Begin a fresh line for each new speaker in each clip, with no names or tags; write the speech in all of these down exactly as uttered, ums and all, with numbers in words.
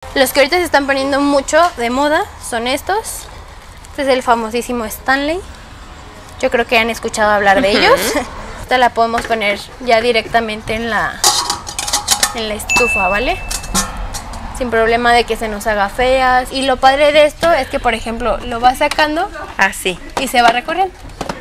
Los que ahorita se están poniendo mucho de moda son estos. Este es el famosísimo Stanley. Yo creo que han escuchado hablar de uh-huh. ellos. Esta la podemos poner ya directamente en la, en la estufa, ¿vale? Sin problema de que se nos haga feas. Y lo padre de esto es que, por ejemplo, lo vas sacando
así
y se va recorriendo.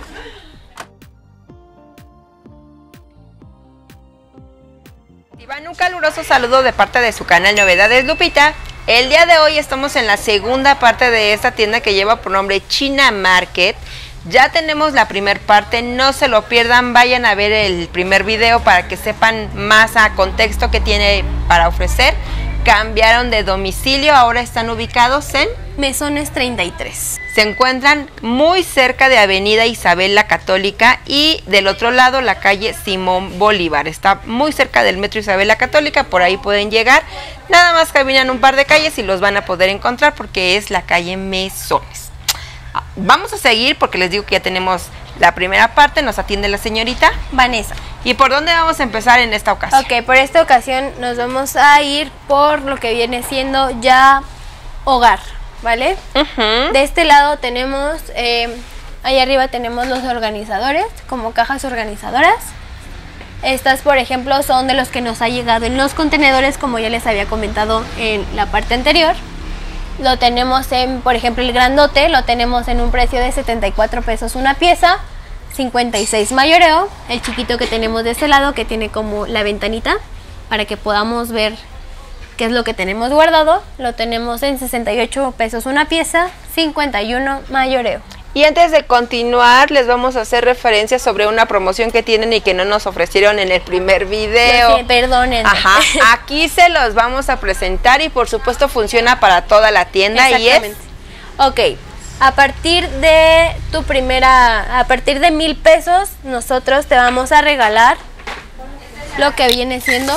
Un caluroso saludo de parte de su canal Novedades Lupita. El día de hoy estamos en la segunda parte de esta tienda que lleva por nombre China Market. Ya tenemos la primera parte, no se lo pierdan, vayan a ver el primer video para que sepan más a contexto que tiene para ofrecer. Cambiaron de domicilio, ahora están ubicados en
Mesones treinta y tres.
Se encuentran muy cerca de Avenida Isabel la Católica y del otro lado la calle Simón Bolívar. Está muy cerca del Metro Isabel la Católica, por ahí pueden llegar. Nada más caminan un par de calles y los van a poder encontrar porque es la calle Mesones. Vamos a seguir porque les digo que ya tenemos la primera parte, nos atiende la señorita
Vanessa.
¿Y por dónde vamos a empezar en esta ocasión?
Ok, por esta ocasión nos vamos a ir por lo que viene siendo ya hogar, ¿vale? Uh-huh. De este lado tenemos, eh, ahí arriba tenemos los organizadores, como cajas organizadoras. Estas, por ejemplo, son de los que nos ha llegado en los contenedores, como ya les había comentado en la parte anterior. Lo tenemos en, por ejemplo, el grandote, lo tenemos en un precio de setenta y cuatro pesos una pieza, cincuenta y seis mayoreo. El chiquito que tenemos de este lado, que tiene como la ventanita, para que podamos ver qué es lo que tenemos guardado, lo tenemos en sesenta y ocho pesos una pieza, cincuenta y uno mayoreo.
Y antes de continuar, les vamos a hacer referencia sobre una promoción que tienen y que no nos ofrecieron en el primer video.
Sí, perdónenme.
Ajá, aquí se los vamos a presentar y por supuesto funciona para toda la tienda y es...
Ok, a partir de tu primera, a partir de mil pesos, nosotros te vamos a regalar lo que viene siendo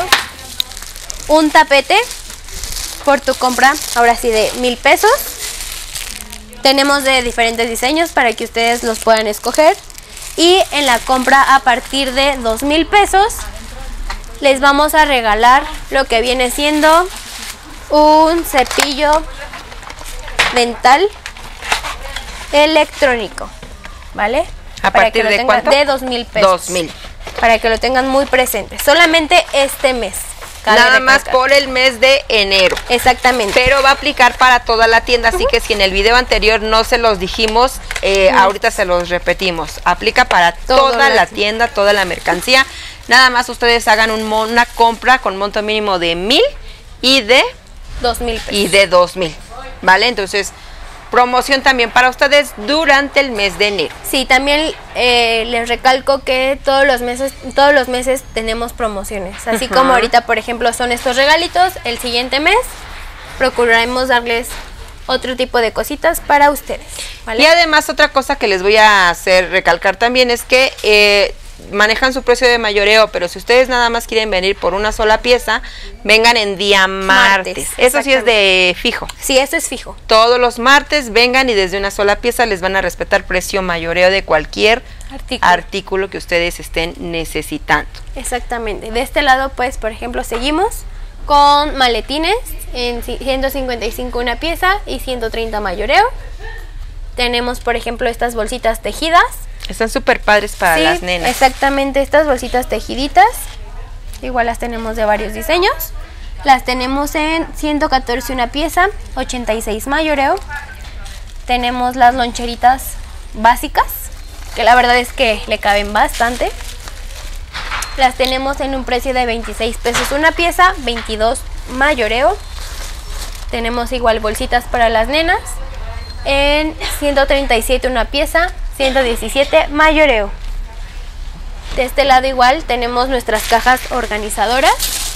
un tapete por tu compra, ahora sí, de mil pesos. Tenemos de diferentes diseños para que ustedes los puedan escoger. Y en la compra a partir de dos mil pesos les vamos a regalar lo que viene siendo un cepillo dental electrónico, ¿vale?
¿A
para
partir
que lo
de
tengan,
cuánto?
De dos mil pesos.
dos mil.
Para que lo tengan muy presente. Solamente este mes.
Nada más por el mes de enero.
Exactamente.
Pero va a aplicar para toda la tienda, así uh-huh. que si en el video anterior no se los dijimos, eh, uh-huh. ahorita se los repetimos. Aplica para Todo toda la tienda, toda la mercancía. Nada más ustedes hagan un, una compra con monto mínimo de mil y de
dos mil pesos.
Y de dos mil, ¿vale? Entonces, promoción también para ustedes durante el mes de enero.
Sí, también eh, les recalco que todos los meses todos los meses tenemos promociones. Así uh-huh. como ahorita, por ejemplo, son estos regalitos, el siguiente mes procuraremos darles otro tipo de cositas para ustedes, ¿vale?
Y además otra cosa que les voy a hacer recalcar también es que eh, manejan su precio de mayoreo, pero si ustedes nada más quieren venir por una sola pieza, vengan en día martes. martes Eso sí es de fijo.
Sí, eso es fijo.
Todos los martes vengan y desde una sola pieza les van a respetar precio mayoreo de cualquier artículo, artículo que ustedes estén necesitando.
Exactamente. De este lado, pues, por ejemplo, seguimos con maletines en ciento cincuenta y cinco una pieza y ciento treinta mayoreo. Tenemos, por ejemplo, estas bolsitas tejidas.
Están súper padres para
sí,
las nenas.
Exactamente, estas bolsitas tejiditas. Igual las tenemos de varios diseños. Las tenemos en ciento catorce una pieza, ochenta y seis mayoreo. Tenemos las loncheritas básicas, que la verdad es que le caben bastante. Las tenemos en un precio de veintiséis pesos una pieza, veintidós mayoreo. Tenemos igual bolsitas para las nenas en ciento treinta y siete una pieza, ciento diecisiete mayoreo. De este lado igual tenemos nuestras cajas organizadoras.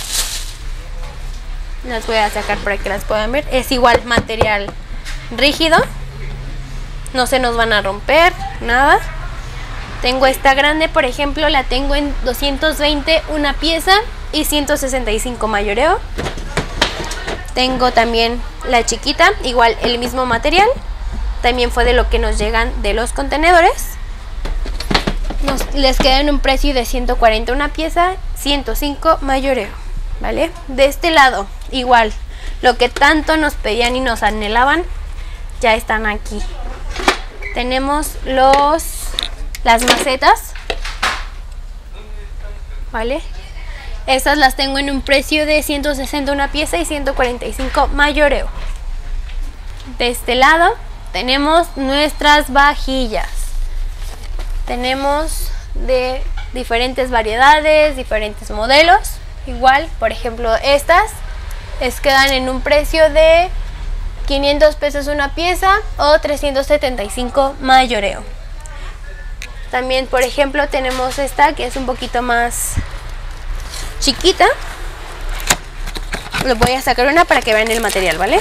Las voy a sacar para que las puedan ver. Es igual material rígido, no se nos van a romper nada. Tengo esta grande, por ejemplo, la tengo en doscientos veinte una pieza y ciento sesenta y cinco mayoreo. Tengo también la chiquita, igual el mismo material. También fue de lo que nos llegan de los contenedores. Nos, les queda en un precio de ciento cuarenta una pieza, ciento cinco mayoreo, ¿vale? De este lado, igual, lo que tanto nos pedían y nos anhelaban, ya están aquí. Tenemos los las macetas, ¿vale? Estas las tengo en un precio de ciento sesenta una pieza y ciento cuarenta y cinco mayoreo. De este lado tenemos nuestras vajillas. Tenemos de diferentes variedades, diferentes modelos. Igual, por ejemplo, estas les quedan en un precio de quinientos pesos una pieza o trescientos setenta y cinco mayoreo. También, por ejemplo, tenemos esta que es un poquito más chiquita. Les voy a sacar una para que vean el material, ¿vale?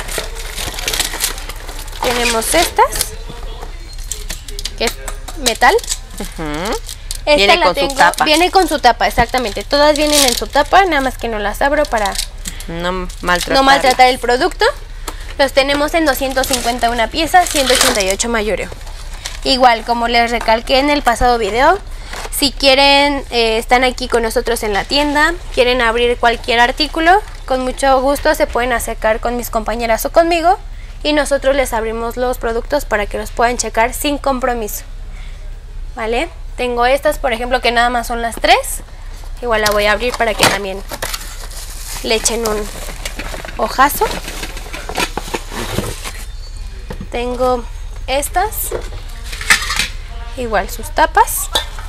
Tenemos estas, que es metal.
Uh-huh.
Esta
viene
la
con
tengo,
su tapa.
Viene con su tapa, exactamente. Todas vienen en su tapa, nada más que no las abro para
no maltratar,
no maltratar el producto. Los tenemos en doscientos cincuenta una pieza, ciento ochenta y ocho mayoreo. Igual, como les recalqué en el pasado video, si quieren, eh, están aquí con nosotros en la tienda, quieren abrir cualquier artículo, con mucho gusto se pueden acercar con mis compañeras o conmigo y nosotros les abrimos los productos para que los puedan checar sin compromiso, ¿vale? Tengo estas, por ejemplo, que nada más son las tres. Igual la voy a abrir para que también le echen un ojazo. Tengo estas, igual sus tapas.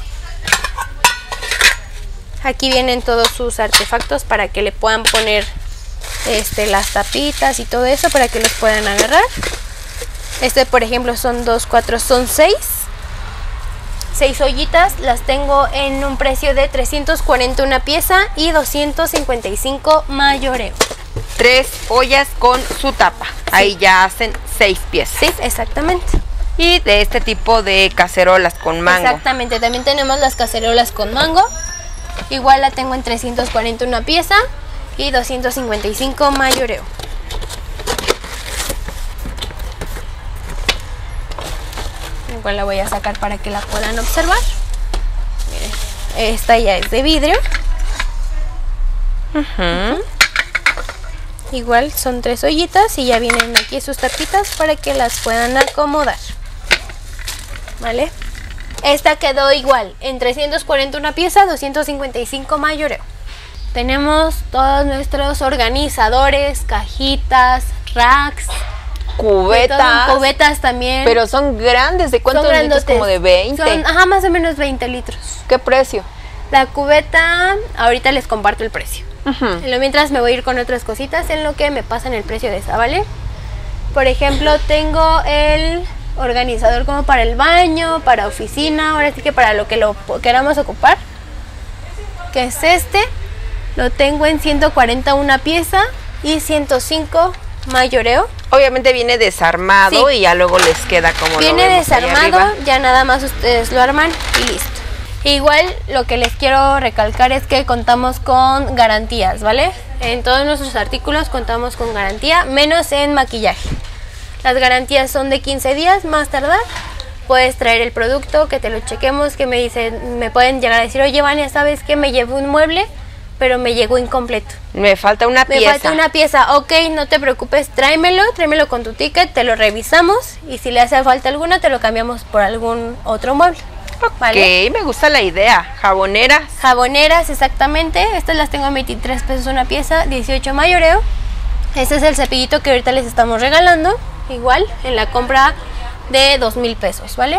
Aquí vienen todos sus artefactos para que le puedan poner este, las tapitas y todo eso para que los puedan agarrar. Este, por ejemplo, son dos, cuatro, son seis. Seis ollitas, las tengo en un precio de trescientos cuarenta una pieza y doscientos cincuenta y cinco mayoreo.
Tres ollas con su tapa. Sí. Ahí ya hacen seis piezas.
Sí, exactamente.
Y de este tipo de cacerolas con mango.
Exactamente, también tenemos las cacerolas con mango. Igual la tengo en trescientos cuarenta una pieza y doscientos cincuenta y cinco mayoreo. Igual la voy a sacar para que la puedan observar. Miren, esta ya es de vidrio.
Uh-huh.
Uh-huh. Igual son tres ollitas y ya vienen aquí sus tapitas para que las puedan acomodar, ¿vale? Esta quedó igual en trescientos cuarenta una pieza, doscientos cincuenta y cinco mayoreo. Tenemos todos nuestros organizadores, cajitas, racks,
cubetas,
cubetas también.
Pero son grandes, ¿de cuántos litros? Como de veinte.
Son, ajá, más o menos veinte litros.
¿Qué precio?
La cubeta, ahorita les comparto el precio.
Uh-huh.
En lo mientras me voy a ir con otras cositas en lo que me pasan el precio de esta, ¿vale? Por ejemplo, tengo el organizador como para el baño, para oficina, ahora sí que para lo que lo queramos ocupar, que es este. Lo tengo en ciento cuarenta una pieza y ciento cinco mayoreo.
Obviamente viene desarmado, sí. Y ya luego les queda como
viene
lo vemos
desarmado, ya nada más ustedes lo arman y listo. Igual lo que les quiero recalcar es que contamos con garantías, ¿vale? En todos nuestros artículos contamos con garantía, menos en maquillaje. Las garantías son de quince días, más tardar. Puedes traer el producto, que te lo chequemos, que me dicen, me pueden llegar a decir, oye, Vania, ¿sabes qué? Me llevo un mueble, pero me llegó incompleto.
Me falta una
me
pieza.
Me falta una pieza. Ok, no te preocupes, tráemelo, tráemelo con tu ticket, te lo revisamos y si le hace falta alguna, te lo cambiamos por algún otro mueble.
Ok, ¿vale? Me gusta la idea. Jaboneras.
Jaboneras, exactamente. Estas las tengo a veintitrés pesos una pieza, dieciocho mayoreo. Este es el cepillito que ahorita les estamos regalando. Igual, en la compra de dos mil pesos, ¿vale?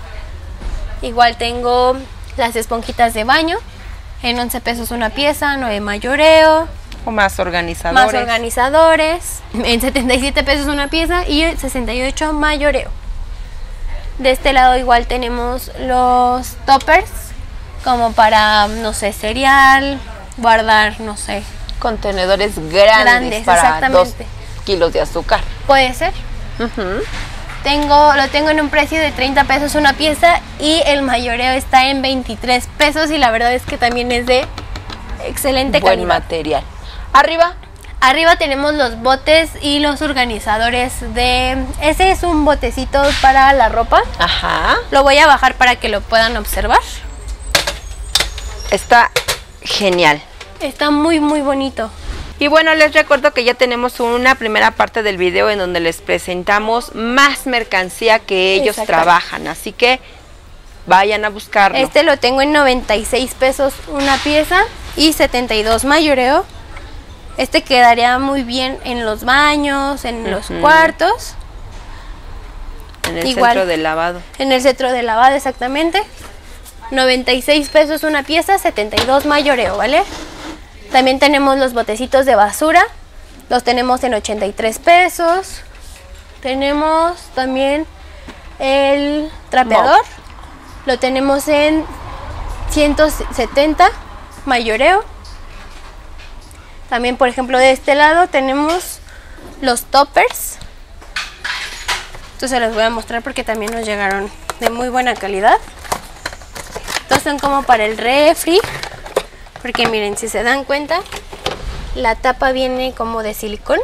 Igual tengo las esponjitas de baño en once pesos una pieza, nueve mayoreo.
O más organizadores.
Más organizadores. En setenta y siete pesos una pieza y sesenta y ocho mayoreo. De este lado igual tenemos los toppers, como para, no sé, cereal, guardar, no sé.
Contenedores grandes,
grandes
para dos kilos de azúcar.
Puede ser.
Uh-huh.
Tengo, lo tengo en un precio de treinta pesos una pieza y el mayoreo está en veintitrés pesos y la verdad es que también es de excelente
buen
calidad.
material. Arriba.
Arriba tenemos los botes y los organizadores de... Ese es un botecito para la ropa.
Ajá.
Lo voy a bajar para que lo puedan observar.
Está genial.
Está muy, muy bonito.
Y bueno, les recuerdo que ya tenemos una primera parte del video en donde les presentamos más mercancía que ellos trabajan, así que vayan a buscarlo.
Este lo tengo en noventa y seis pesos una pieza y setenta y dos mayoreo. Este quedaría muy bien en los baños, en uh-huh. los cuartos.
En el Igual, centro de lavado.
En el centro de lavado, exactamente. noventa y seis pesos una pieza, setenta y dos mayoreo, ¿vale? También tenemos los botecitos de basura. Los tenemos en ochenta y tres pesos. Tenemos también el trapeador. Mop. Lo tenemos en ciento setenta mayoreo. También, por ejemplo, de este lado tenemos los toppers. Estos se los voy a mostrar porque también nos llegaron de muy buena calidad. Estos son como para el refri. Porque miren, si se dan cuenta, la tapa viene como de silicón.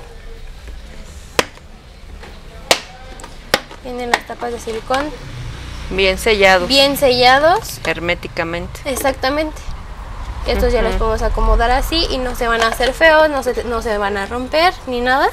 Vienen las tapas de silicón.
Bien sellados.
Bien sellados.
Herméticamente.
Exactamente. Estos uh-huh. ya los podemos acomodar así y no se van a hacer feos, no se, no se van a romper ni nada.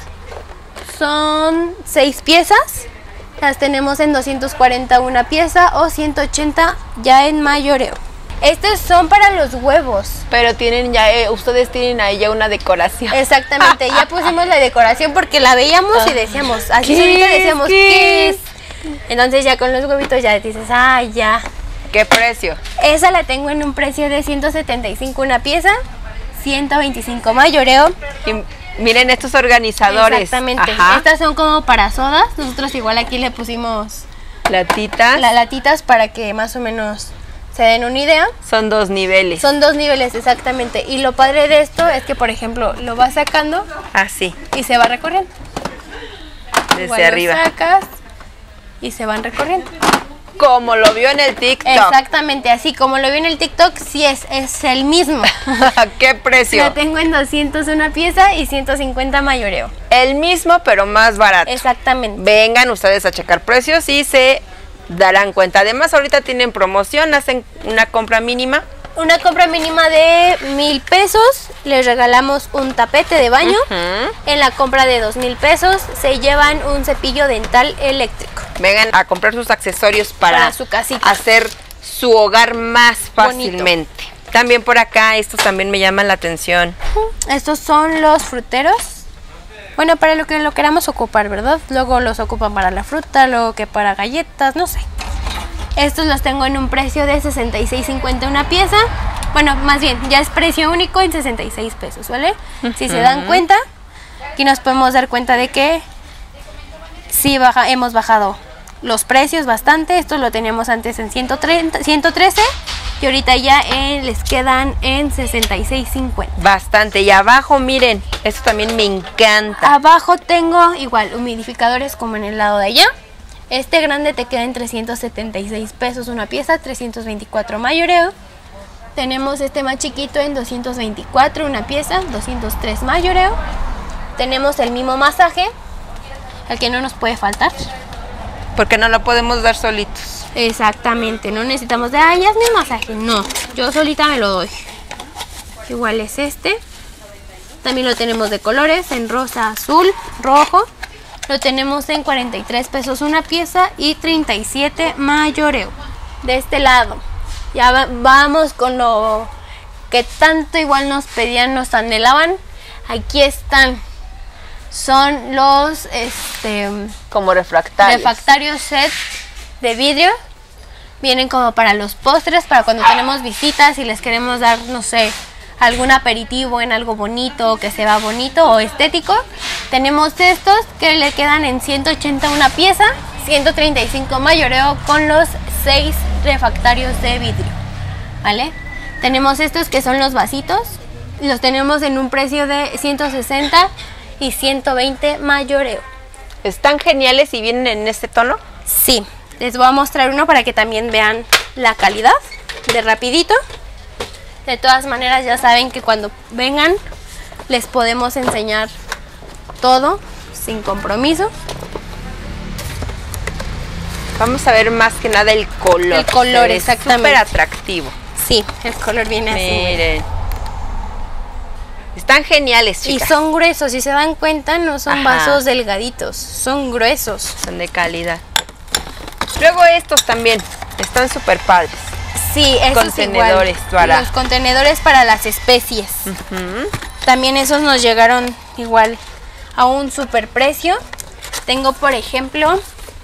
Son seis piezas. Las tenemos en doscientos cuarenta una pieza o ciento ochenta ya en mayoreo. Estos son para los huevos.
Pero tienen ya, eh, ustedes tienen ahí ya una decoración.
Exactamente, ya pusimos la decoración porque la veíamos y decíamos, así
¿Qué
ahorita
es?
decíamos,
¿Qué
¿qué es? Entonces ya con los huevitos ya dices, ah, ya.
¿Qué precio?
Esa la tengo en un precio de ciento setenta y cinco una pieza, ciento veinticinco mayoreo.
Y miren estos organizadores.
Exactamente. Ajá. Estas son como para sodas. Nosotros igual aquí le pusimos
latitas.
Las latitas para que más o menos se den una idea.
Son dos niveles.
Son dos niveles, exactamente. Y lo padre de esto es que, por ejemplo, lo vas sacando.
Así.
Y se va recorriendo.
Desde
igual
arriba.
Lo sacas y se van recorriendo.
Como lo vio en el TikTok.
Exactamente, así como lo vio en el TikTok, sí es, es el mismo.
¿Qué precio?
Lo tengo en doscientos una pieza y ciento cincuenta mayoreo.
El mismo, pero más barato.
Exactamente.
Vengan ustedes a checar precios y se darán cuenta. Además, ahorita tienen promoción, hacen una compra mínima.
Una compra mínima de mil pesos, les regalamos un tapete de baño. Uh-huh. En la compra de dos mil pesos se llevan un cepillo dental eléctrico.
Vengan a comprar sus accesorios para,
para su casita,
hacer su hogar más fácilmente. Bonito. También por acá, estos también me llaman la atención.
Uh-huh. Estos son los fruteros. Bueno, para lo que lo queramos ocupar, ¿verdad? Luego los ocupan para la fruta, luego que para galletas, no sé. Estos los tengo en un precio de sesenta y seis cincuenta una pieza. Bueno, más bien, ya es precio único en sesenta y seis pesos, ¿vale? Uh-huh. Si se dan cuenta, aquí nos podemos dar cuenta de que sí baja, hemos bajado los precios bastante. Estos lo teníamos antes en ciento treinta, ciento trece y ahorita ya eh, les quedan en sesenta y seis cincuenta.
Bastante. Y abajo, miren, esto también me encanta.
Abajo tengo igual humidificadores como en el lado de allá. Este grande te queda en trescientos setenta y seis pesos una pieza, trescientos veinticuatro mayoreo. Tenemos este más chiquito en doscientos veinticuatro una pieza, doscientos tres mayoreo. Tenemos el mimo masaje, al que no nos puede faltar.
Porque no lo podemos dar solitos.
Exactamente, no necesitamos de, ay, hazme un masaje. No, yo solita me lo doy. Igual es este. También lo tenemos de colores, en rosa, azul, rojo. Lo tenemos en cuarenta y tres pesos una pieza y treinta y siete mayoreo. De este lado, ya va, vamos con lo que tanto igual nos pedían, nos anhelaban. Aquí están. Son los, este...
como refractarios.
Refractarios set de vidrio. Vienen como para los postres, para cuando tenemos visitas y les queremos dar, no sé, algún aperitivo en algo bonito, que se vea bonito o estético. Tenemos estos que le quedan en ciento ochenta una pieza, ciento treinta y cinco mayoreo con los seis refractarios de vidrio, ¿vale? Tenemos estos que son los vasitos, los tenemos en un precio de ciento sesenta y ciento veinte mayoreo.
¿Están geniales y vienen en este tono?
Sí, les voy a mostrar uno para que también vean la calidad de rapidito. De todas maneras ya saben que cuando vengan les podemos enseñar todo sin compromiso.
Vamos a ver más que nada el color.
El color, exactamente.
Súper atractivo.
Sí, el color viene así.
Miren. Están geniales, chicas.
Y son gruesos, si se dan cuenta, no son
Ajá.
vasos delgaditos, son gruesos.
Son de calidad. Luego estos también, están súper padres.
Sí, esos
Contenedores
igual.
para...
Los contenedores para las especies.
Uh-huh.
También esos nos llegaron igual a un super precio. Tengo, por ejemplo,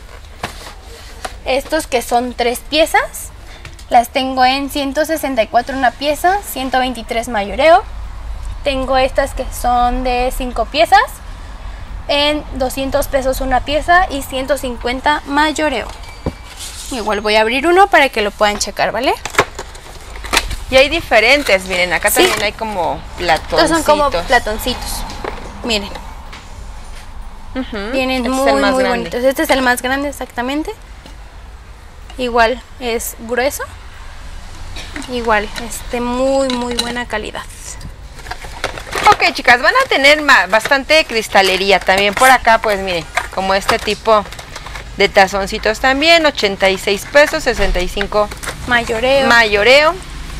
estos que son tres piezas. Las tengo en ciento sesenta y cuatro una pieza, ciento veintitrés mayoreo. Tengo estas que son de cinco piezas en doscientos pesos una pieza y ciento cincuenta mayoreo. Igual voy a abrir uno para que lo puedan checar, ¿vale?
Y hay diferentes, miren, acá
Sí.
también hay como platoncitos.
Estos son como platoncitos. Miren,
Uh-huh.
vienen
Este es
muy,
el más
muy
grande.
bonitos. Este es el más grande exactamente. Igual es grueso. Igual, este muy, muy buena calidad.
Ok, chicas, van a tener ma- bastante cristalería también por acá, pues miren, como este tipo de tazoncitos también, ochenta y seis pesos, sesenta y cinco
Mayoreo.
mayoreo.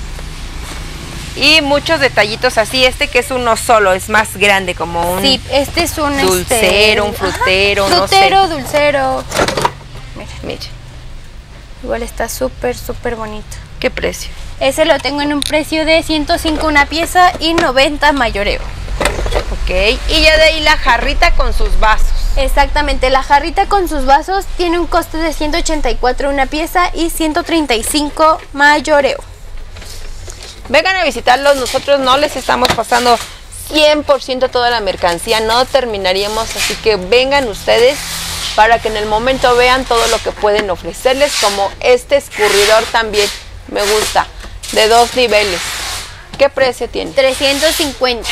Y muchos detallitos así, este que es uno solo, es más grande, como un
Sí, este es un
dulcero,
este,
un frutero,
ajá,
no sé.
frutero, dulcero. Miren,
Miren,
igual está súper, súper bonito.
¿qué precio?
Ese lo tengo en un precio de ciento cinco una pieza y noventa mayoreo.
Ok, y ya de ahí la jarrita con sus vasos.
Exactamente, la jarrita con sus vasos tiene un costo de ciento ochenta y cuatro una pieza y ciento treinta y cinco mayoreo.
Vengan a visitarlos, nosotros no les estamos pasando cien por ciento toda la mercancía, no terminaríamos, así que vengan ustedes para que en el momento vean todo lo que pueden ofrecerles, como este escurridor también, me gusta, de dos niveles. ¿Qué precio tiene?
trescientos cincuenta.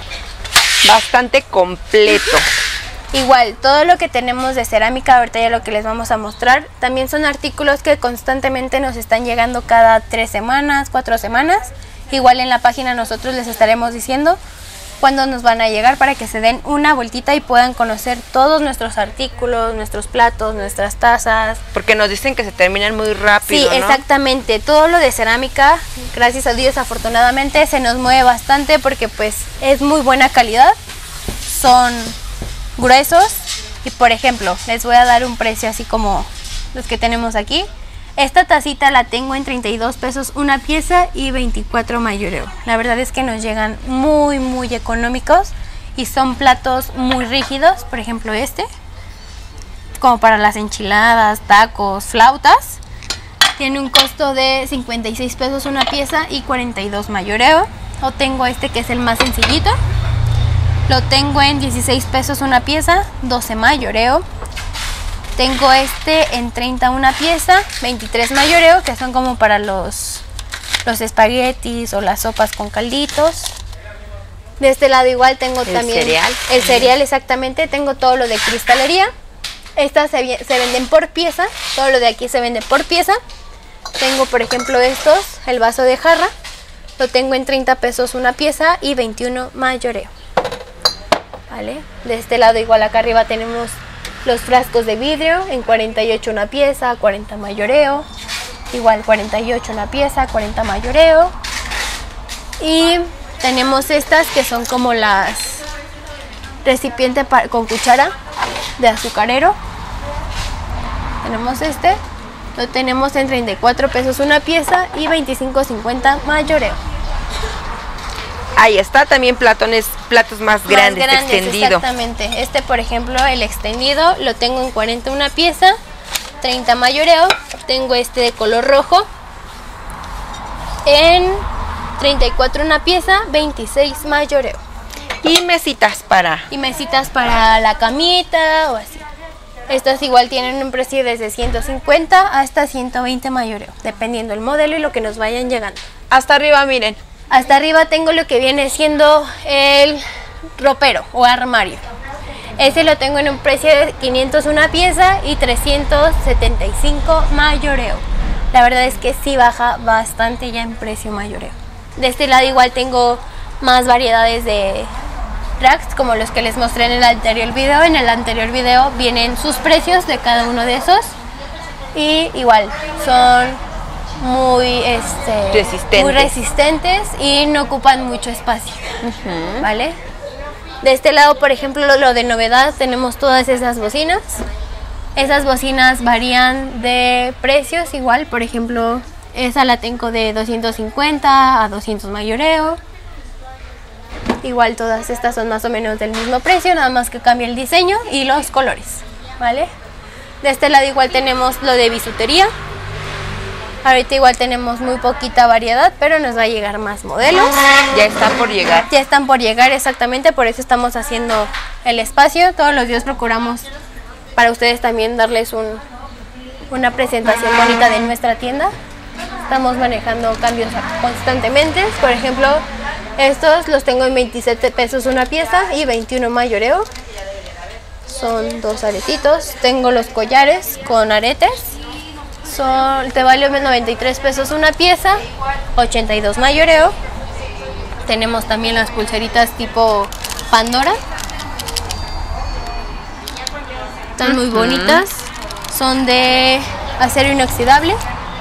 Bastante completo.
Igual, todo lo que tenemos de cerámica, ahorita ya lo que les vamos a mostrar, también son artículos que constantemente nos están llegando cada tres semanas, cuatro semanas. Igual en la página nosotros les estaremos diciendo cuándo nos van a llegar para que se den una vueltita y puedan conocer todos nuestros artículos, nuestros platos, nuestras tazas.
Porque nos dicen que se terminan muy rápido,
Sí,
¿no?
exactamente. Todo lo de cerámica, gracias a Dios, afortunadamente, se nos mueve bastante porque pues es muy buena calidad. Son gruesos y, por ejemplo, les voy a dar un precio así como los que tenemos aquí. Esta tacita la tengo en treinta y dos pesos una pieza y veinticuatro mayoreo. La verdad es que nos llegan muy, muy económicos y son platos muy rígidos. Por ejemplo, este, como para las enchiladas, tacos, flautas. Tiene un costo de cincuenta y seis pesos una pieza y cuarenta y dos mayoreo. O tengo este que es el más sencillito. Lo tengo en dieciséis pesos una pieza, doce mayoreo. Tengo este en treinta una pieza, veintitrés mayoreo, que son como para los, los espaguetis o las sopas con calditos. De este lado igual tengo
El
también
cereal.
el cereal, exactamente. Tengo todo lo de cristalería. Estas se, se venden por pieza, todo lo de aquí se vende por pieza. Tengo, por ejemplo, estos, el vaso de jarra. Lo tengo en treinta pesos una pieza y veintiuno mayoreo. ¿Vale? De este lado igual acá arriba tenemos los frascos de vidrio en cuarenta y ocho una pieza, cuarenta mayoreo. Igual cuarenta y ocho una pieza, cuarenta mayoreo. Y tenemos estas que son como las recipiente con cuchara de azucarero. Tenemos este, lo tenemos en treinta y cuatro pesos una pieza y veinticinco cincuenta mayoreo.
Ahí está, también platones, platos más grandes,
Más grandes,
extendido.
exactamente. Este, por ejemplo, el extendido lo tengo en cuarenta una pieza, treinta mayoreo. Tengo este de color rojo en treinta y cuatro una pieza, veintiséis mayoreo.
Y mesitas para...
Y mesitas para la camita o así. Estas igual tienen un precio desde ciento cincuenta hasta ciento veinte mayoreo, dependiendo el modelo y lo que nos vayan llegando.
Hasta arriba, miren.
Hasta arriba tengo lo que viene siendo el ropero o armario. Ese lo tengo en un precio de quinientos una pieza y trescientos setenta y cinco mayoreo. La verdad es que sí baja bastante ya en precio mayoreo. De este lado igual tengo más variedades de racks como los que les mostré en el anterior video. En el anterior video vienen sus precios de cada uno de esos. Y igual son muy, este,
resistentes.
muy resistentes y no ocupan mucho espacio, uh-huh. ¿vale? De este lado, por ejemplo, lo, lo de novedad, tenemos todas esas bocinas. Esas bocinas varían de precios igual, por ejemplo, esa la tengo de doscientos cincuenta a doscientos mayoreo. Igual todas estas son más o menos del mismo precio, nada más que cambia el diseño y los colores, ¿vale? De este lado igual tenemos lo de bisutería. Ahorita igual tenemos muy poquita variedad, pero nos va a llegar más modelos.
Ya están por llegar.
Ya están por llegar, exactamente, por eso estamos haciendo el espacio. Todos los días procuramos para ustedes también darles un, una presentación bonita de nuestra tienda. Estamos manejando cambios constantemente. Por ejemplo, estos los tengo en veintisiete pesos una pieza y veintiuno mayoreo. Son dos aretitos. Tengo los collares con aretes. Son, te vale noventa y tres pesos una pieza, ochenta y dos mayoreo. Tenemos también las pulseritas tipo Pandora. Están muy bonitas. Son de acero inoxidable.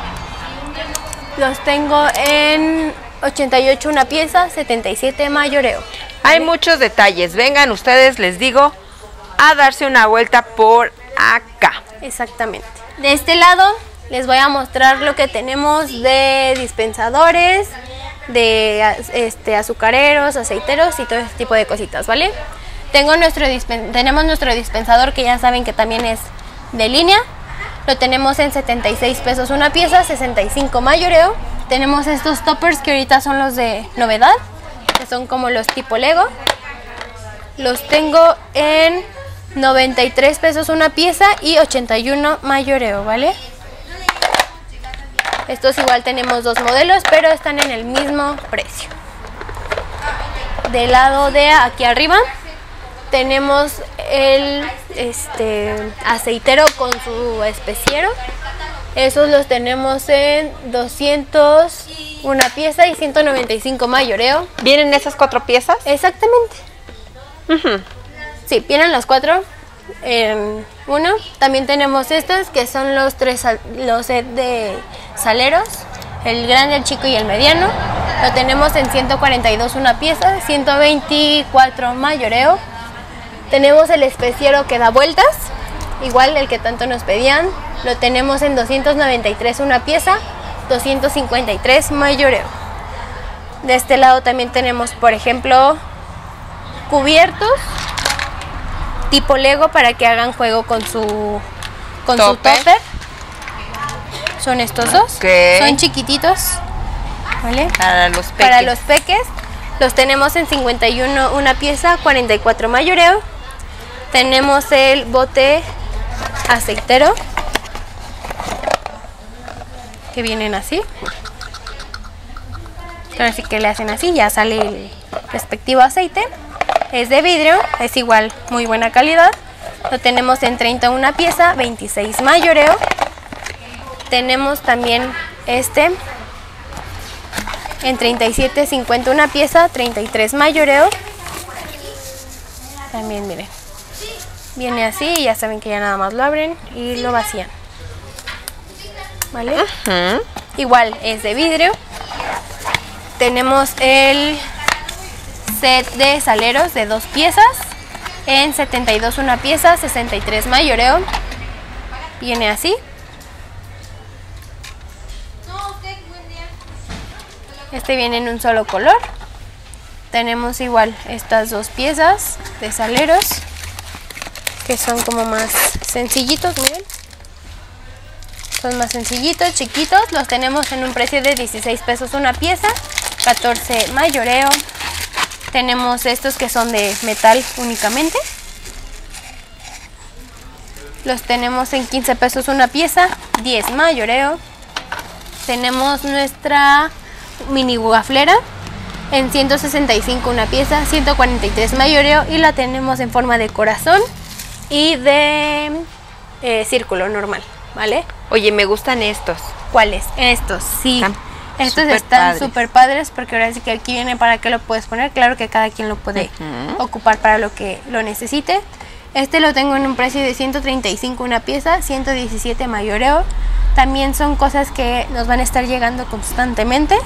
Los tengo en ochenta y ocho una pieza, setenta y siete mayoreo.
Hay muchos detalles. Vengan ustedes, les digo, a darse una vuelta por acá.
Exactamente. De este lado les voy a mostrar lo que tenemos de dispensadores, de este, azucareros, aceiteros y todo ese tipo de cositas, ¿vale? Tengo nuestro dispen tenemos nuestro dispensador, que ya saben que también es de línea. Lo tenemos en setenta y seis pesos una pieza, sesenta y cinco mayoreo. Tenemos estos toppers que ahorita son los de novedad, que son como los tipo Lego. Los tengo en noventa y tres pesos una pieza y ochenta y uno mayoreo, ¿vale? Estos igual tenemos dos modelos, pero están en el mismo precio. Del lado de aquí arriba tenemos el este, aceitero con su especiero. Esos los tenemos en doscientos una pieza y ciento noventa y cinco mayoreo.
¿Vienen esas cuatro piezas?
Exactamente.
Uh-huh.
Sí, vienen las cuatro en uno. También tenemos estos que son los tres los set de saleros, el grande, el chico y el mediano. Lo tenemos en ciento cuarenta y dos una pieza, ciento veinticuatro mayoreo. Tenemos el especiero que da vueltas, igual el que tanto nos pedían. Lo tenemos en doscientos noventa y tres una pieza, doscientos cincuenta y tres mayoreo. De este lado también tenemos, por ejemplo, cubiertos tipo Lego para que hagan juego con su con
Tope.
su topper. Son estos dos.
Okay.
Son chiquititos, ¿vale?
Para los peques.
Para los peques. Los tenemos en cincuenta y uno una pieza, cuarenta y cuatro mayoreo. Tenemos el bote aceitero, que vienen así. Así que le hacen así, ya sale el respectivo aceite. Es de vidrio, es igual muy buena calidad. Lo tenemos en treinta una pieza, veintiséis mayoreo. Tenemos también este en treinta y siete cincuenta una pieza, treinta y tres mayoreo. También miren, viene así y ya saben que ya nada más lo abren y lo vacían, ¿vale?
Uh-huh.
Igual es de vidrio. Tenemos el set de saleros de dos piezas en setenta y dos una pieza, sesenta y tres mayoreo. Viene así. Este viene en un solo color. Tenemos igual estas dos piezas de saleros, que son como más sencillitos, miren. Son más sencillitos, chiquitos. Los tenemos en un precio de dieciséis pesos una pieza, catorce mayoreo. Tenemos estos que son de metal únicamente. Los tenemos en quince pesos una pieza, diez mayoreo. Tenemos nuestra mini waflera en ciento sesenta y cinco una pieza, ciento cuarenta y tres mayoreo, y la tenemos en forma de corazón y de eh, círculo normal, ¿vale?
Oye, me gustan estos.
¿Cuáles? Estos, sí.
Están
Estos
super
están
padres.
súper padres, porque ahora sí que aquí viene para qué lo puedes poner. Claro que cada quien lo puede
Uh-huh.
ocupar para lo que lo necesite. Este lo tengo en un precio de ciento treinta y cinco una pieza, ciento diecisiete mayoreo. También son cosas que nos van a estar llegando constantemente.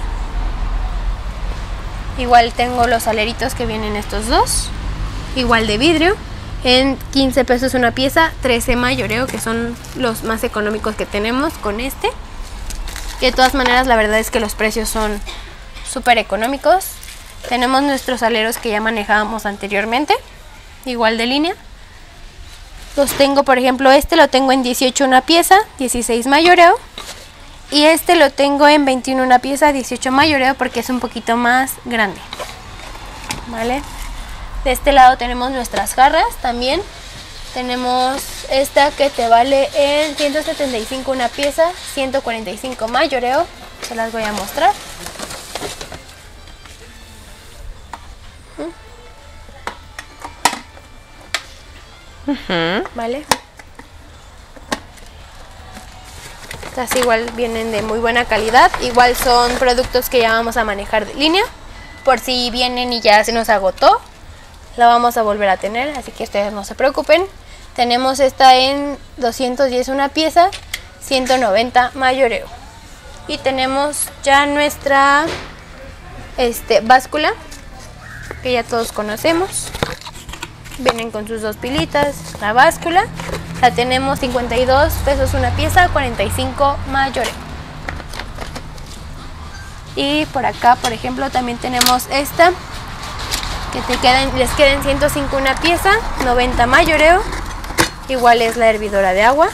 Igual tengo los aleritos que vienen estos dos, igual de vidrio, en quince pesos una pieza, trece mayoreo, que son los más económicos que tenemos con este. De todas maneras, la verdad es que los precios son súper económicos. Tenemos nuestros aleros que ya manejábamos anteriormente, igual de línea. Los tengo, por ejemplo, este lo tengo en dieciocho una pieza, dieciséis mayoreo. Y este lo tengo en veintiuno una pieza, dieciocho mayoreo, porque es un poquito más grande. ¿Vale? De este lado tenemos nuestras jarras también. Tenemos esta que te vale en ciento setenta y cinco una pieza, ciento cuarenta y cinco mayoreo. Se las voy a mostrar.
Uh-huh.
Vale. Estas igual vienen de muy buena calidad. Igual son productos que ya vamos a manejar de línea. Por si vienen y ya se nos agotó, la vamos a volver a tener, así que ustedes no se preocupen. Tenemos esta en doscientos diez una pieza, ciento noventa mayoreo. Y tenemos ya nuestra este, báscula, que ya todos conocemos. Vienen con sus dos pilitas, la báscula. La tenemos cincuenta y dos pesos una pieza, cuarenta y cinco mayoreo. Y por acá, por ejemplo, también tenemos esta, que te quedan, les quedan ciento cinco una pieza, noventa mayoreo. Igual es la hervidora de agua.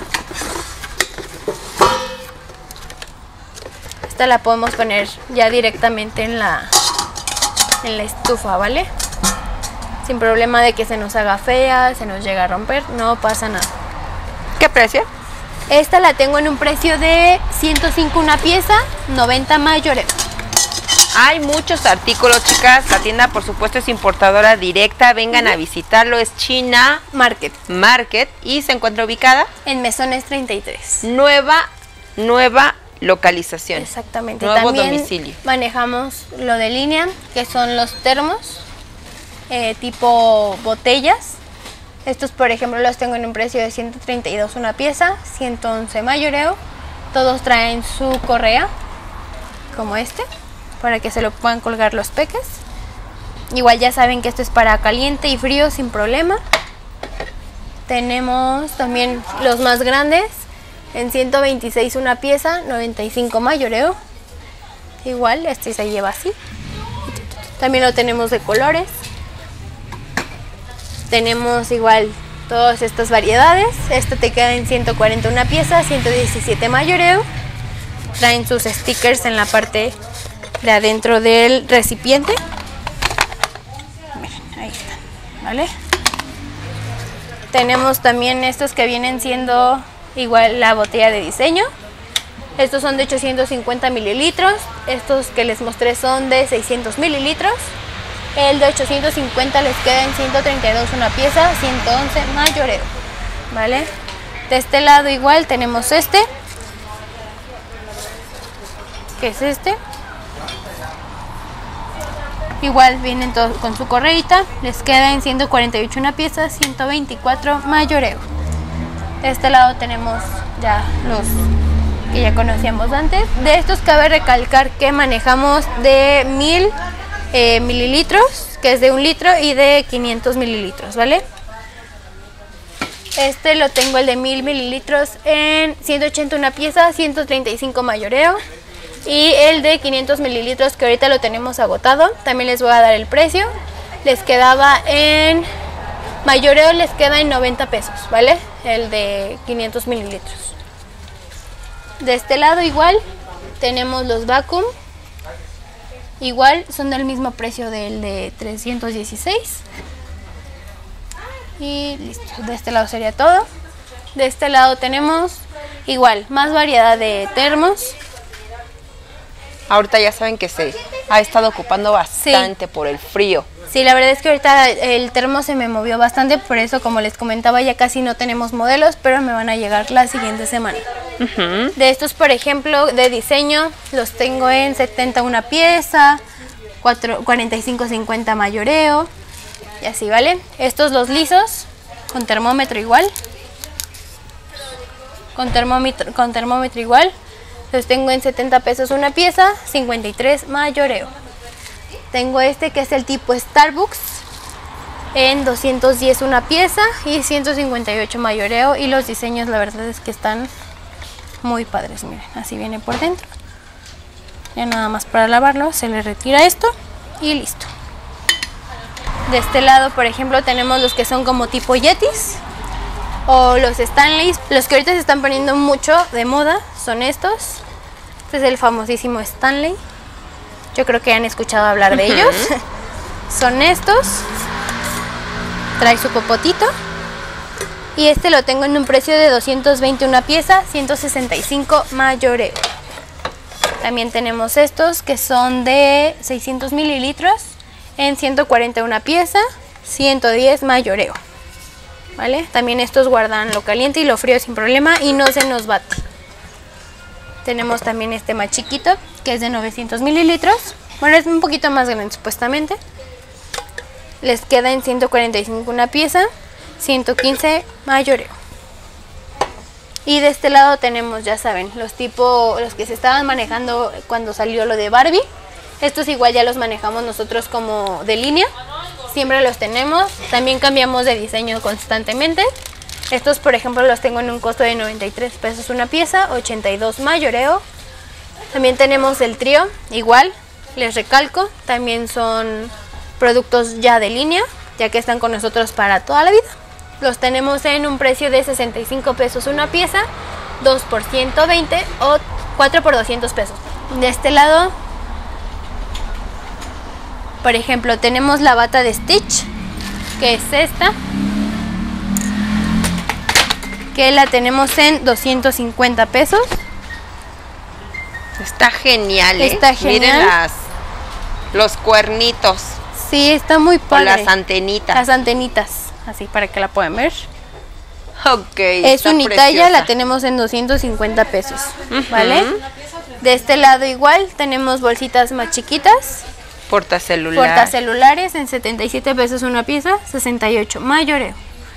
Esta la podemos poner ya directamente en la, en la estufa, ¿vale? Sin problema de que se nos haga fea, se nos llega a romper, no pasa nada.
¿Qué precio?
Esta la tengo en un precio de ciento cinco una pieza, noventa mayoreo.
Hay muchos artículos, chicas. La tienda, por supuesto, es importadora directa. Vengan uh-huh. a visitarlo. Es China
Market.
Market. Y se encuentra ubicada
en Mesones treinta y tres.
Nueva, nueva localización.
Exactamente.
Nuevo
También
domicilio.
Manejamos lo de línea, que son los termos, eh, tipo botellas. Estos, por ejemplo, los tengo en un precio de ciento treinta y dos una pieza, ciento once mayoreo. Todos traen su correa, como este, para que se lo puedan colgar los peques. Igual ya saben que esto es para caliente y frío sin problema. Tenemos también los más grandes en ciento veintiséis una pieza, noventa y cinco mayoreo. Igual este se lleva así. También lo tenemos de colores. Tenemos igual todas estas variedades. Este te queda en ciento cuarenta una pieza, ciento diecisiete mayoreo. Traen sus stickers en la parte de adentro del recipiente. Miren, ahí están, ¿vale? Tenemos también estos que vienen siendo igual la botella de diseño. Estos son de ochocientos cincuenta mililitros. Estos que les mostré son de seiscientos mililitros. El de ochocientos cincuenta les queda en ciento treinta y dos una pieza, ciento once mayoreo, ¿vale? De este lado igual tenemos este, que es este. Igual vienen todos con su correita, les queda en ciento cuarenta y ocho una pieza, ciento veinticuatro mayoreo. De este lado tenemos ya los que ya conocíamos antes. De estos cabe recalcar que manejamos de mil eh, mililitros, que es de un litro, y de quinientos mililitros, ¿vale? Este lo tengo, el de mil mililitros, en ciento ochenta una pieza, ciento treinta y cinco mayoreo. Y el de quinientos mililitros, que ahorita lo tenemos agotado, también les voy a dar el precio. Les quedaba en mayoreo, les queda en noventa pesos, ¿vale? El de quinientos mililitros. De este lado igual tenemos los vacuum. Igual son del mismo precio del de trescientos dieciséis. Y listo, de este lado sería todo. De este lado tenemos igual más variedad de termos.
Ahorita ya saben que se ha estado ocupando bastante sí. por el frío.
Sí, la verdad es que ahorita el termo se me movió bastante, por eso, como les comentaba, ya casi no tenemos modelos, pero me van a llegar la siguiente semana. Uh-huh. De estos, por ejemplo, de diseño, los tengo en setenta una pieza, cuarenta y cinco cincuenta mayoreo, y así, ¿vale? Estos, los lisos, con termómetro igual. Con termómetro, con termómetro igual. Los tengo en setenta pesos una pieza, cincuenta y tres mayoreo. Tengo este que es el tipo Starbucks en doscientos diez una pieza y ciento cincuenta y ocho mayoreo. Y los diseños la verdad es que están muy padres, miren, así viene por dentro. Ya nada más para lavarlo, se le retira esto y listo. De este lado, por ejemplo, tenemos los que son como tipo Yetis o los Stanleys. Los que ahorita se están poniendo mucho de moda son estos. Este es el famosísimo Stanley. Yo creo que han escuchado hablar de uh-huh. ellos. Son estos. Trae su popotito. Y este lo tengo en un precio de doscientos veinte una pieza, ciento sesenta y cinco mayoreo. También tenemos estos que son de seiscientos mililitros en ciento cuarenta una pieza, ciento diez mayoreo. ¿Vale? También estos guardan lo caliente y lo frío sin problema y no se nos bate. Tenemos también este más chiquito que es de novecientos mililitros. Bueno, es un poquito más grande supuestamente. Les queda en ciento cuarenta y cinco una pieza, ciento quince mayoreo. Y de este lado tenemos, ya saben, los tipo, los que se estaban manejando cuando salió lo de Barbie. Estos igual ya los manejamos nosotros como de línea. Siempre los tenemos. También cambiamos de diseño constantemente. Estos, por ejemplo, los tengo en un costo de noventa y tres pesos una pieza, ochenta y dos mayoreo. También tenemos el trío, igual, les recalco, también son productos ya de línea, ya que están con nosotros para toda la vida. Los tenemos en un precio de sesenta y cinco pesos una pieza, dos por ciento veinte o cuatro por doscientos pesos. De este lado, por ejemplo, tenemos la bata de Stitch, que es esta, que la tenemos en doscientos cincuenta pesos.
Está genial, ¿eh?
Está genial.
Miren las, los cuernitos.
Sí, está muy padre.
O las antenitas.
Las antenitas, así para que la puedan ver.
Ok.
Es unitalla, la tenemos en doscientos cincuenta pesos, uh-huh. ¿Vale? De este lado igual tenemos bolsitas más chiquitas.
Portacelular.
Portacelulares en setenta y siete pesos una pieza, sesenta y ocho mayoreo.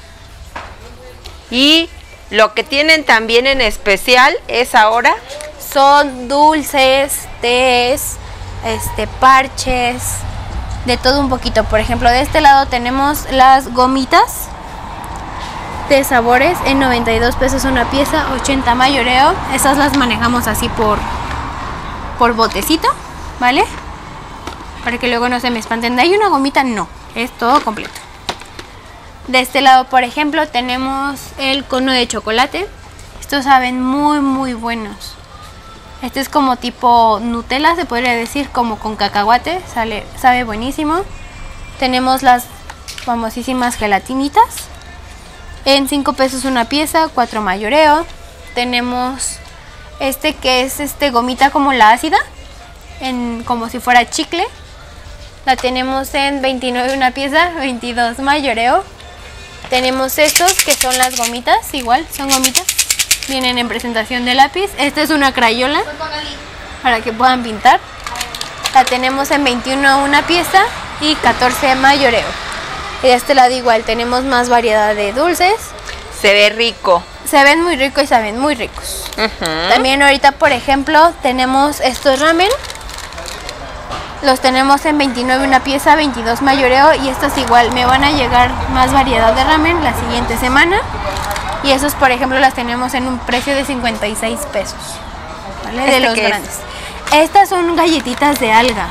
Y lo que tienen también en especial es ahora
son dulces, tés, este, parches, de todo un poquito. Por ejemplo, de este lado tenemos las gomitas de sabores en noventa y dos pesos una pieza, ochenta mayoreo. Esas las manejamos así por, por botecito, ¿vale? Para que luego no se me espanten. ¿Hay una gomita? No, es todo completo. De este lado, por ejemplo, tenemos el cono de chocolate. Estos saben muy, muy buenos. Este es como tipo Nutella, se podría decir, como con cacahuate. Sale, sabe buenísimo. Tenemos las famosísimas gelatinitas en cinco pesos una pieza, cuatro mayoreo. Tenemos este que es este gomita como la ácida, en, como si fuera chicle. La tenemos en veintinueve una pieza, veintidós mayoreo. Tenemos estos que son las gomitas, igual, son gomitas. Vienen en presentación de lápiz. Esta es una crayola para que puedan pintar. La tenemos en veintiuno una pieza y catorce mayoreo. Y de este lado igual tenemos más variedad de dulces.
Se ve rico.
Se ven muy ricos y saben muy ricos.
Uh-huh.
También ahorita, por ejemplo, tenemos estos ramen. Los tenemos en veintinueve una pieza, veintidós mayoreo. Y estos igual me van a llegar más variedad de ramen la siguiente semana. Y esos, por ejemplo, las tenemos en un precio de cincuenta y seis pesos, ¿vale? De
¿Este
los
qué
grandes. Es? Estas son galletitas de alga.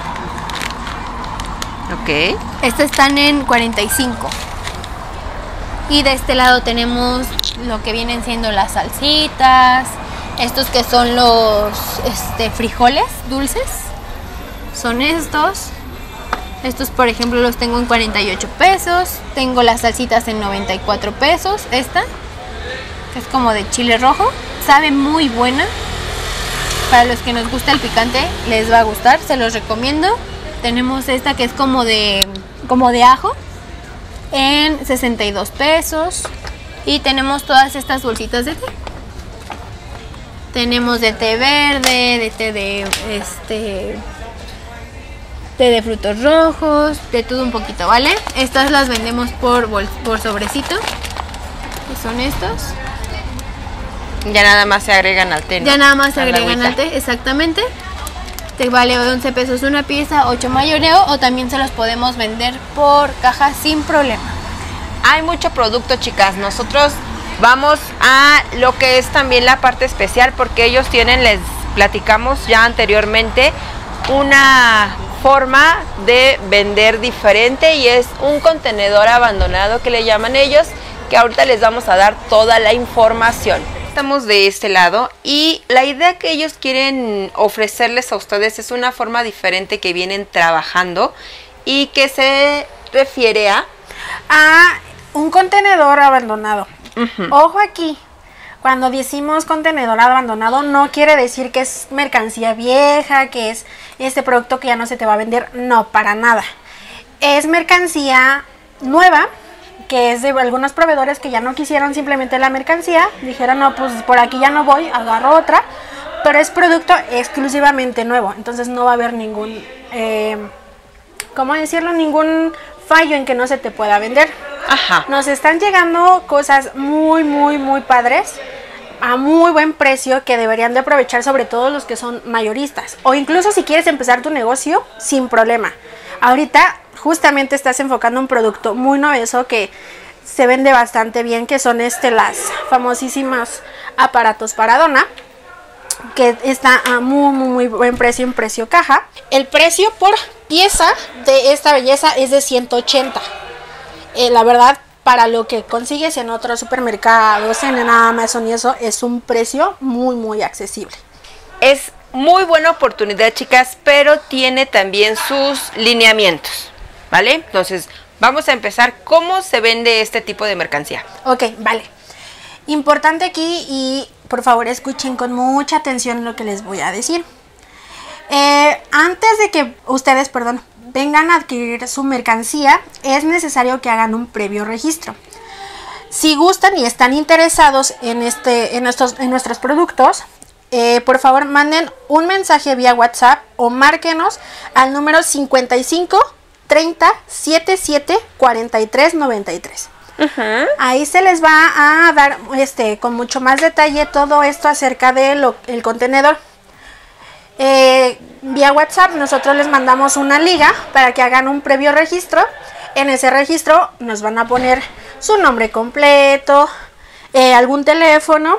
Ok.
Estas están en cuarenta y cinco. Y de este lado tenemos lo que vienen siendo las salsitas. Estos que son los este, frijoles dulces. Son estos. Estos, por ejemplo, los tengo en cuarenta y ocho pesos. Tengo las salsitas en noventa y cuatro pesos. Esta, que es como de chile rojo. Sabe muy buena. Para los que nos gusta el picante, les va a gustar. Se los recomiendo. Tenemos esta que es como de, como de ajo. En sesenta y dos pesos. Y tenemos todas estas bolsitas de té. Tenemos de té verde, de té de este... té de frutos rojos, de todo un poquito, ¿vale? Estas las vendemos por, por sobrecito. son estos.
Ya nada más se agregan al té, ¿no?
Ya nada más se
A la
agregan al
agüita.
té, exactamente. Te vale once pesos una pieza, ocho mayoreo, o también se los podemos vender por caja sin problema.
Hay mucho producto, chicas. Nosotros vamos a lo que es también la parte especial, porque ellos tienen, les platicamos ya anteriormente, una forma de vender diferente, y es un contenedor abandonado que le llaman ellos, que ahorita les vamos a dar toda la información. Estamos de este lado y la idea que ellos quieren ofrecerles a ustedes es una forma diferente que vienen trabajando y que se refiere a
a un contenedor abandonado.
Uh-huh.
Ojo aquí, cuando decimos contenedor abandonado no quiere decir que es mercancía vieja, que es este producto que ya no se te va a vender, no, para nada. Es mercancía nueva, que es de algunos proveedores que ya no quisieron simplemente la mercancía, dijeron no, pues por aquí ya no voy, agarro otra, pero es producto exclusivamente nuevo, entonces no va a haber ningún, eh, ¿cómo decirlo? Ningún fallo en que no se te pueda vender.
Ajá.
Nos están llegando cosas muy, muy, muy padres, a muy buen precio, que deberían de aprovechar, sobre todo los que son mayoristas, o incluso si quieres empezar tu negocio sin problema. Ahorita justamente estás enfocando un producto muy novedoso que se vende bastante bien, que son este las famosísimas aparatos para dona, que está a muy, muy, muy buen precio, en precio caja. El precio por pieza de esta belleza es de ciento ochenta. Eh, la verdad, para lo que consigues en otros supermercados, en Amazon y eso, es un precio muy, muy accesible.
Es muy buena oportunidad, chicas, pero tiene también sus lineamientos, ¿vale? Entonces, vamos a empezar. ¿Cómo se vende este tipo de mercancía?
Ok, vale. Importante aquí, y por favor escuchen con mucha atención lo que les voy a decir. Eh, antes de que ustedes, perdón, vengan a adquirir su mercancía, es necesario que hagan un previo registro. Si gustan y están interesados en, este, en, nuestros, en nuestros productos, eh, por favor manden un mensaje vía WhatsApp o márquenos al número cincuenta y cinco, treinta, setenta y siete, cuarenta y tres, noventa y tres.
Uh-huh.
Ahí se les va a dar este con mucho más detalle todo esto acerca del contenedor. Eh, vía WhatsApp nosotros les mandamos una liga para que hagan un previo registro. En ese registro nos van a poner su nombre completo, eh, algún teléfono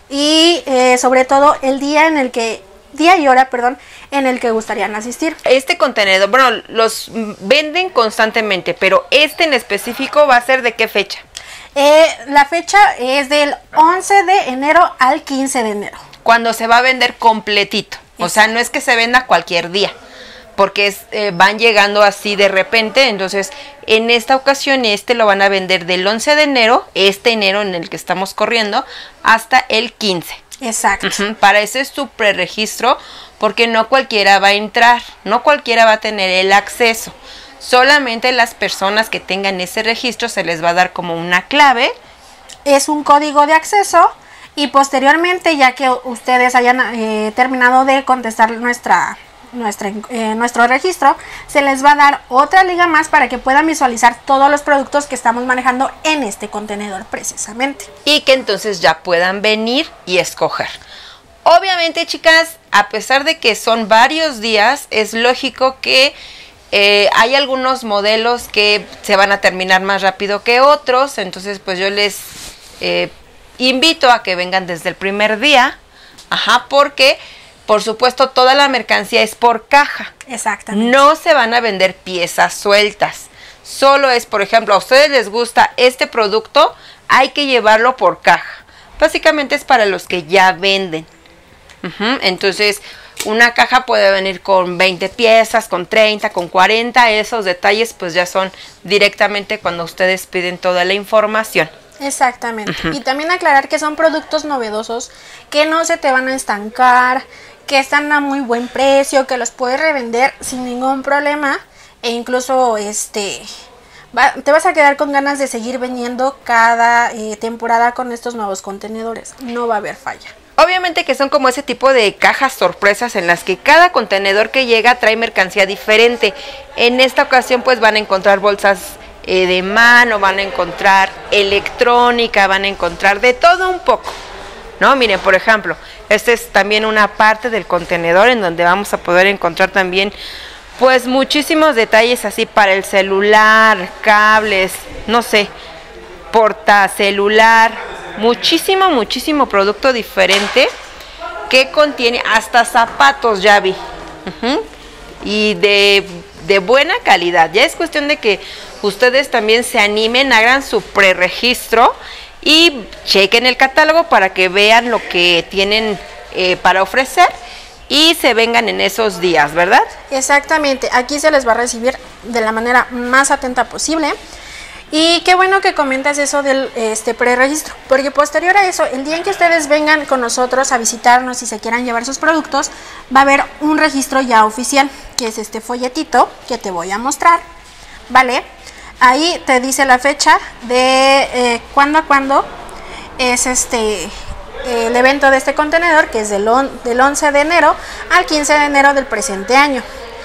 y eh, sobre todo el día en el que día y hora, perdón, en el que gustarían asistir.
Este contenedor, bueno, los venden constantemente, pero este en específico va a ser ¿de qué fecha?
Eh, la fecha es del once de enero al quince de enero.
Cuando se va a vender completito. O sea, no es que se venda cualquier día, porque es, eh, van llegando así de repente. Entonces, en esta ocasión, este lo van a vender del once de enero, este enero en el que estamos corriendo, hasta el quince.
Exacto.
Uh-huh. Para eso es tu preregistro, porque no cualquiera va a entrar, no cualquiera va a tener el acceso. Solamente las personas que tengan ese registro se les va a dar como una clave.
Es un código de acceso. Y posteriormente, ya que ustedes hayan eh, terminado de contestar nuestra, nuestra, eh, nuestro registro, se les va a dar otra liga más para que puedan visualizar todos los productos que estamos manejando en este contenedor precisamente.
Y que entonces ya puedan venir y escoger. Obviamente, chicas, a pesar de que son varios días, es lógico que eh, hay algunos modelos que se van a terminar más rápido que otros. Entonces, pues yo les... Eh, invito a que vengan desde el primer día, ajá, porque por supuesto toda la mercancía es por caja.
Exactamente.
No se van a vender piezas sueltas. Solo es, por ejemplo, a ustedes les gusta este producto, hay que llevarlo por caja. Básicamente es para los que ya venden. Uh-huh. Entonces, una caja puede venir con veinte piezas, con treinta, con cuarenta. Esos detalles pues ya son directamente cuando ustedes piden toda la información.
Exactamente. Uh-huh. Y también aclarar que son productos novedosos, que no se te van a estancar, que están a muy buen precio, que los puedes revender sin ningún problema, e incluso este va, te vas a quedar con ganas de seguir vendiendo cada eh, temporada con estos nuevos contenedores. No va a haber falla.
Obviamente que son como ese tipo de cajas sorpresas en las que cada contenedor que llega trae mercancía diferente. En esta ocasión pues van a encontrar bolsas eh, de mano, van a encontrar electrónica, van a encontrar de todo un poco, ¿no? Miren, por ejemplo, esta es también una parte del contenedor en donde vamos a poder encontrar también pues muchísimos detalles así para el celular, cables, no sé, portacelular, muchísimo, muchísimo producto diferente que contiene hasta zapatos, ya vi. Uh-huh. Y de, de buena calidad. Ya es cuestión de que ustedes también se animen, hagan su preregistro y chequen el catálogo para que vean lo que tienen eh, para ofrecer y se vengan en esos días, ¿verdad?
Exactamente, aquí se les va a recibir de la manera más atenta posible. Y qué bueno que comentas eso del este preregistro, porque posterior a eso, el día en que ustedes vengan con nosotros a visitarnos y se quieran llevar sus productos, va a haber un registro ya oficial, que es este folletito que te voy a mostrar, ¿vale? Ahí te dice la fecha de eh, cuándo a cuándo es este el evento de este contenedor, que es del, on, del once de enero al quince de enero del presente año.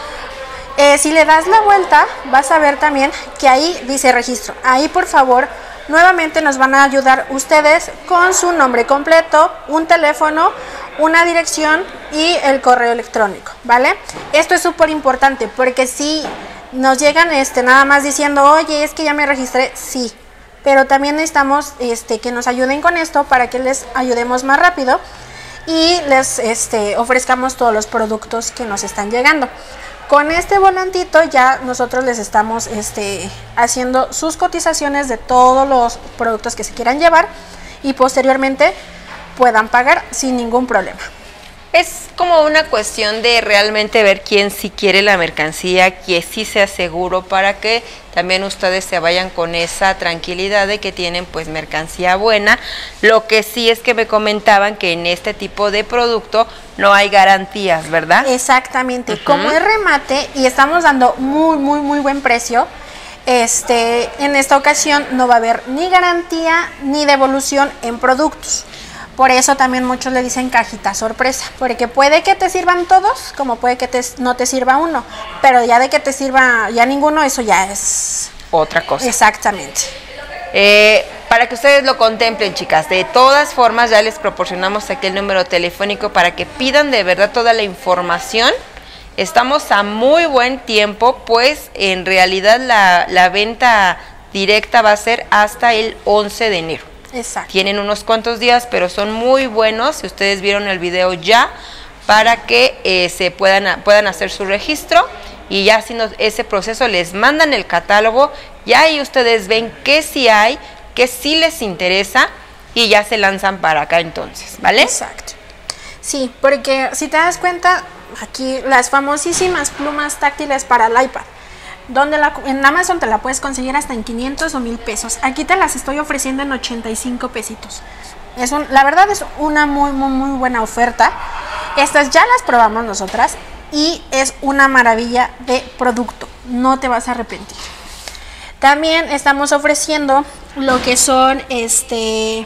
Eh, si le das la vuelta, vas a ver también que ahí dice registro. Ahí, por favor, nuevamente nos van a ayudar ustedes con su nombre completo, un teléfono, una dirección y el correo electrónico, ¿vale? Esto es súper importante porque si nos llegan este, nada más diciendo, oye, es que ya me registré, sí, pero también necesitamos este, que nos ayuden con esto para que les ayudemos más rápido y les este, ofrezcamos todos los productos que nos están llegando. Con este volantito ya nosotros les estamos este, haciendo sus cotizaciones de todos los productos que se quieran llevar y posteriormente puedan pagar sin ningún problema.
Es como una cuestión de realmente ver quién sí quiere la mercancía, que sí sea seguro, para que también ustedes se vayan con esa tranquilidad de que tienen pues mercancía buena. Lo que sí es que me comentaban que en este tipo de producto no hay garantías, ¿verdad?
Exactamente.
Uh-huh.
Como es remate y estamos dando muy, muy, muy buen precio, este, en esta ocasión no va a haber ni garantía ni devolución en productos. Por eso también muchos le dicen cajita sorpresa, porque puede que te sirvan todos, como puede que te, no te sirva uno, pero ya de que te sirva ya ninguno, eso ya es
otra cosa.
Exactamente.
Eh, para que ustedes lo contemplen, chicas, de todas formas ya les proporcionamos aquí el número telefónico para que pidan de verdad toda la información. Estamos a muy buen tiempo, pues en realidad la, la venta directa va a ser hasta el once de enero.
Exacto.
Tienen unos cuantos días, pero son muy buenos, si ustedes vieron el video ya, para que eh, se puedan, puedan hacer su registro y ya haciendo ese proceso les mandan el catálogo, ya ahí ustedes ven qué sí hay, qué sí les interesa y ya se lanzan para acá entonces, ¿vale?
Exacto. Sí, porque si te das cuenta, aquí las famosísimas plumas táctiles para el iPad, donde la, en Amazon te la puedes conseguir hasta en quinientos o mil pesos. Aquí te las estoy ofreciendo en ochenta y cinco pesitos. Es un, la verdad es una muy, muy, muy buena oferta. Estas ya las probamos nosotras y es una maravilla de producto. No te vas a arrepentir. También estamos ofreciendo lo que son este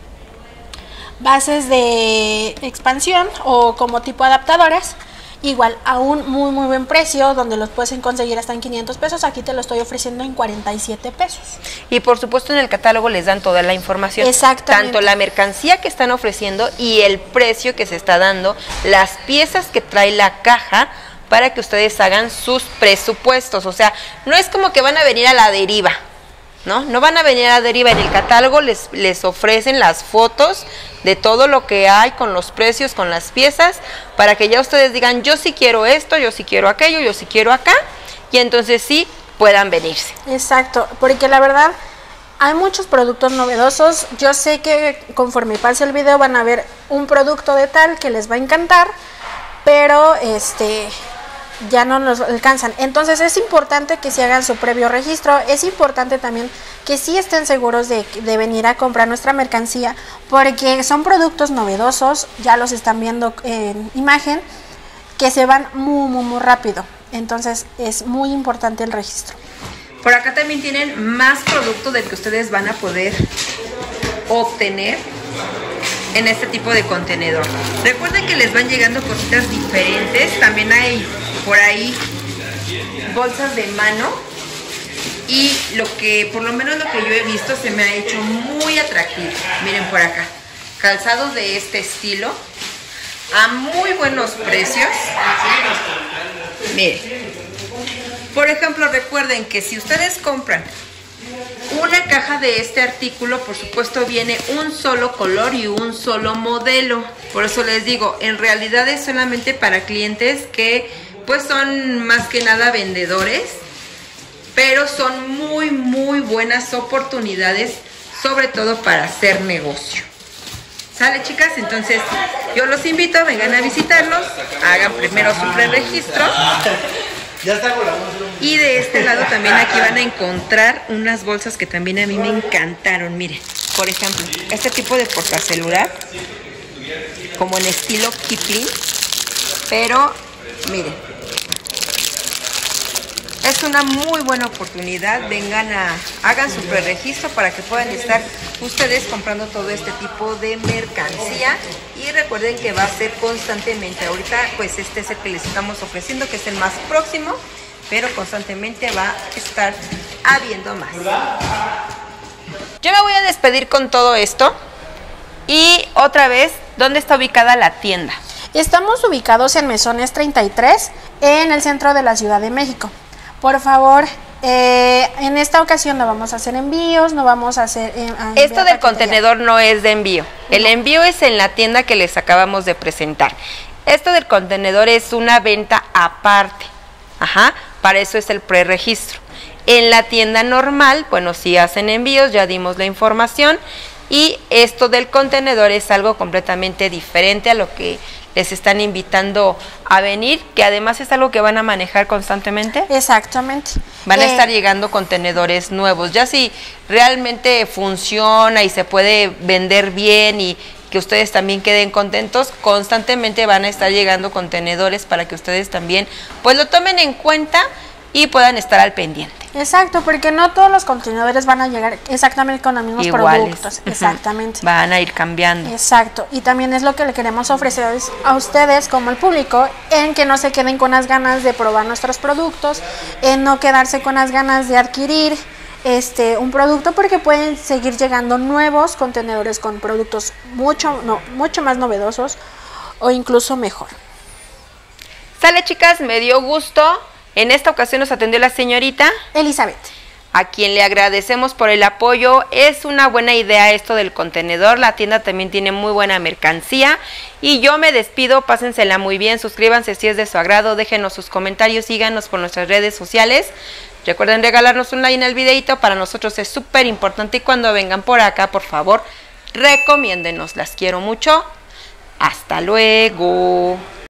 bases de expansión o como tipo adaptadoras. Igual a un muy muy buen precio, donde los puedes conseguir hasta en quinientos pesos. Aquí te lo estoy ofreciendo en cuarenta y siete pesos.
Y por supuesto en el catálogo les dan toda la información.
Exactamente.
Tanto la mercancía que están ofreciendo y el precio que se está dando, las piezas que trae la caja, para que ustedes hagan sus presupuestos. O sea, no es como que van a venir a la deriva, ¿no? No van a venir a la deriva. En el catálogo les, les ofrecen las fotos de todo lo que hay con los precios, con las piezas, para que ya ustedes digan, yo sí quiero esto, yo sí quiero aquello, yo sí quiero acá, y entonces sí puedan venirse.
Exacto, porque la verdad hay muchos productos novedosos. Yo sé que conforme pase el video van a ver un producto de tal que les va a encantar, pero este ya no nos alcanzan. Entonces es importante que se hagan su previo registro. Es importante también que sí estén seguros de, de venir a comprar nuestra mercancía, porque son productos novedosos, ya los están viendo en imagen, que se van muy muy muy rápido. Entonces es muy importante el registro.
Por acá también tienen más productos del que ustedes van a poder obtener en este tipo de contenedor. Recuerden que les van llegando cositas diferentes. También hay por ahí bolsas de mano y lo que, por lo menos lo que yo he visto, se me ha hecho muy atractivo. Miren por acá, calzados de este estilo, a muy buenos precios. Miren, por ejemplo, recuerden que si ustedes compran una caja de este artículo, por supuesto viene un solo color y un solo modelo. Por eso les digo, en realidad es solamente para clientes que pues son más que nada vendedores, pero son muy muy buenas oportunidades, sobre todo para hacer negocio. ¿Sale, chicas? Entonces yo los invito a vengan a visitarlos, hagan primero su preregistro. Y de este lado también aquí van a encontrar unas bolsas que también a mí me encantaron. Miren, por ejemplo, este tipo de portacelular, como en estilo Kipling, pero miren, es una muy buena oportunidad. Vengan a, hagan su preregistro para que puedan estar ustedes comprando todo este tipo de mercancía. Y recuerden que va a ser constantemente. Ahorita pues este es el que les estamos ofreciendo, que es el más próximo, pero constantemente va a estar habiendo más. Yo me voy a despedir con todo esto. Y otra vez, ¿dónde está ubicada la tienda?
Estamos ubicados en Mesones treinta y tres, en el centro de la Ciudad de México. Por favor, eh, en esta ocasión no vamos a hacer envíos, no vamos a hacer... Eh, a
Esto del contenedor no es de envío. El envío es en la tienda que les acabamos de presentar. Esto del contenedor es una venta aparte. Ajá, para eso es el preregistro. En la tienda normal, bueno, si hacen envíos, ya dimos la información. Y esto del contenedor es algo completamente diferente a lo que les están invitando a venir, que además es algo que van a manejar constantemente.
Exactamente.
Van a
eh,
estar llegando contenedores nuevos. Ya si realmente funciona y se puede vender bien y que ustedes también queden contentos, constantemente van a estar llegando contenedores para que ustedes también pues lo tomen en cuenta y puedan estar al pendiente.
Exacto, porque no todos los contenedores van a llegar exactamente con los mismos
Iguales.
productos. Exactamente.
Van a ir cambiando.
Exacto, y también es lo que le queremos ofrecer a ustedes como al público, en que no se queden con las ganas de probar nuestros productos, en no quedarse con las ganas de adquirir este un producto, porque pueden seguir llegando nuevos contenedores con productos mucho, no, mucho más novedosos o incluso mejor.
Sale, chicas, me dio gusto. En esta ocasión nos atendió la señorita
Elizabeth,
a quien le agradecemos por el apoyo. Es una buena idea esto del contenedor. La tienda también tiene muy buena mercancía. Y yo me despido, pásensela muy bien, suscríbanse si es de su agrado, déjenos sus comentarios, síganos por nuestras redes sociales. Recuerden regalarnos un like en el videito, para nosotros es súper importante. Y cuando vengan por acá, por favor, recomiéndenos. Las quiero mucho. Hasta luego.